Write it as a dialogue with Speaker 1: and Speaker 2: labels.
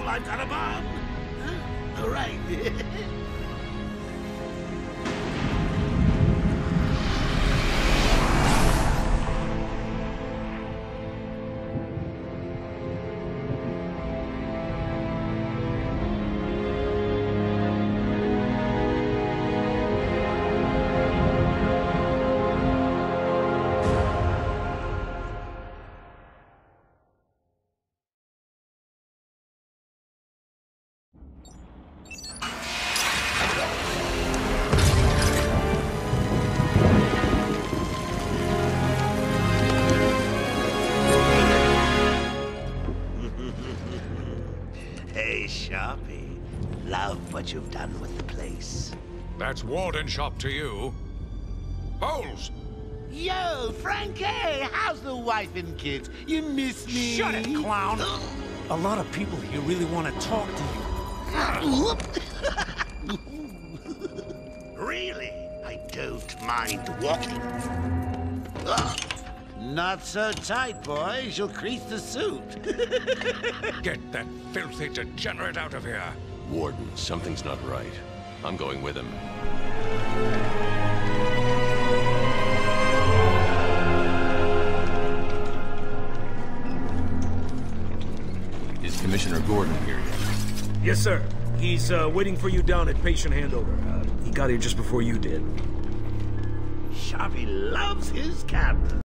Speaker 1: I've got a bomb. Huh? All right. Hey, Sharpie. Love what you've done with the place.
Speaker 2: That's Warden shop to you. Holes!
Speaker 1: Yo, Frankie! How's the wife and kids? You miss me?
Speaker 3: Shut it, clown! A lot of people here really want to talk to you.
Speaker 1: Really? I don't mind walking. Not so tight, boys. You'll crease the suit.
Speaker 2: Get that filthy degenerate out of here.
Speaker 4: Warden, something's not right. I'm going with him. Is Commissioner Gordon here yet?
Speaker 5: Yes, sir. He's waiting for you down at patient handover. He got here just before you did.
Speaker 1: Sharpie loves his camera.